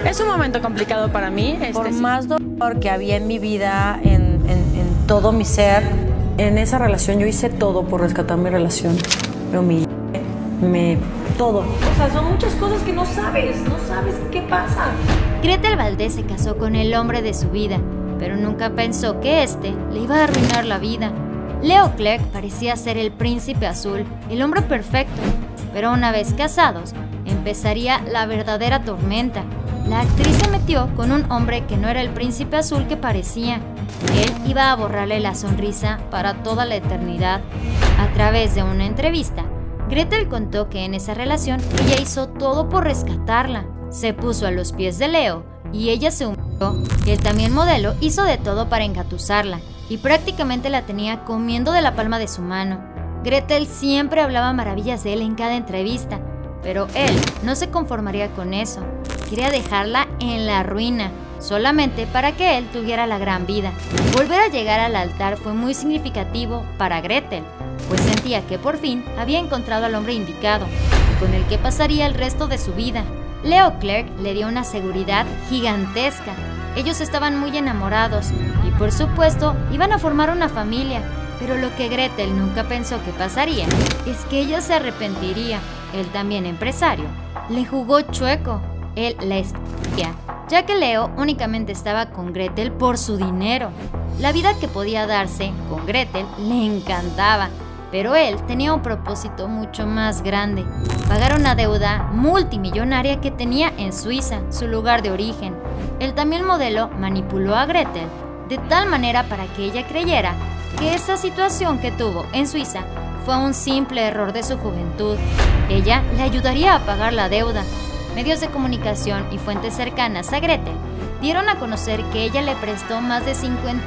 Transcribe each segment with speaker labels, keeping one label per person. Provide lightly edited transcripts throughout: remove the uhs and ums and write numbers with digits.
Speaker 1: Es un momento complicado para mí.
Speaker 2: Por más dolor que había en mi vida, en todo mi ser, en esa relación yo hice todo por rescatar mi relación. Me humillé, todo. O sea, son muchas cosas que no sabes qué pasa.
Speaker 3: Gretel Valdés se casó con el hombre de su vida, pero nunca pensó que este le iba a arruinar la vida. Leo Clark parecía ser el príncipe azul, el hombre perfecto, pero una vez casados, empezaría la verdadera tormenta. La actriz se metió con un hombre que no era el príncipe azul que parecía. Él iba a borrarle la sonrisa para toda la eternidad. A través de una entrevista, Gretel contó que en esa relación ella hizo todo por rescatarla. Se puso a los pies de Leo y ella se humilló. Él, también modelo, hizo de todo para engatusarla y prácticamente la tenía comiendo de la palma de su mano. Gretel siempre hablaba maravillas de él en cada entrevista, pero él no se conformaría con eso. Quería dejarla en la ruina, solamente para que él tuviera la gran vida. Volver a llegar al altar fue muy significativo para Gretel, pues sentía que por fin había encontrado al hombre indicado, con el que pasaría el resto de su vida. Leo Clark le dio una seguridad gigantesca. Ellos estaban muy enamorados y por supuesto iban a formar una familia, pero lo que Gretel nunca pensó que pasaría es que ella se arrepentiría. Él, también empresario, le jugó chueco. Él la estafía, ya que Leo únicamente estaba con Gretel por su dinero. La vida que podía darse con Gretel le encantaba, pero él tenía un propósito mucho más grande: pagar una deuda multimillonaria que tenía en Suiza, su lugar de origen. El también modelo manipuló a Gretel de tal manera para que ella creyera que esa situación que tuvo en Suiza fue un simple error de su juventud. Ella le ayudaría a pagar la deuda. Medios de comunicación y fuentes cercanas a Gretel dieron a conocer que ella le prestó más de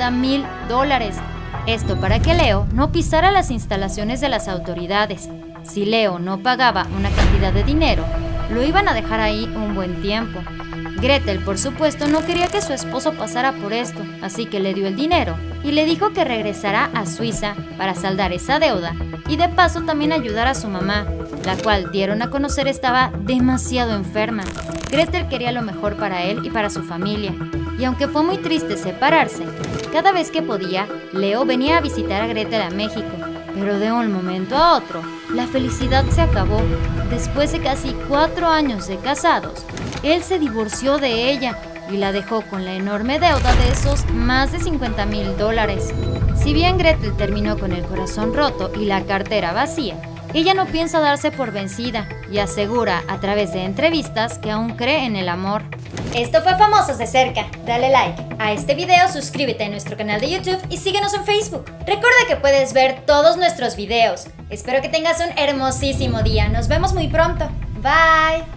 Speaker 3: $50,000. Esto para que Leo no pisara las instalaciones de las autoridades. Si Leo no pagaba una cantidad de dinero, lo iban a dejar ahí un buen tiempo. Gretel, por supuesto, no quería que su esposo pasara por esto, así que le dio el dinero y le dijo que regresará a Suiza para saldar esa deuda y de paso también ayudar a su mamá, la cual dieron a conocer estaba demasiado enferma. Gretel quería lo mejor para él y para su familia, y aunque fue muy triste separarse, cada vez que podía, Leo venía a visitar a Gretel a México, pero de un momento a otro, la felicidad se acabó. Después de casi 4 años de casados, él se divorció de ella y la dejó con la enorme deuda de esos más de $50,000. Si bien Gretel terminó con el corazón roto y la cartera vacía, ella no piensa darse por vencida y asegura a través de entrevistas que aún cree en el amor.
Speaker 4: Esto fue Famosos de Cerca. Dale like a este video, suscríbete a nuestro canal de YouTube y síguenos en Facebook. Recuerda que puedes ver todos nuestros videos. Espero que tengas un hermosísimo día. Nos vemos muy pronto. Bye.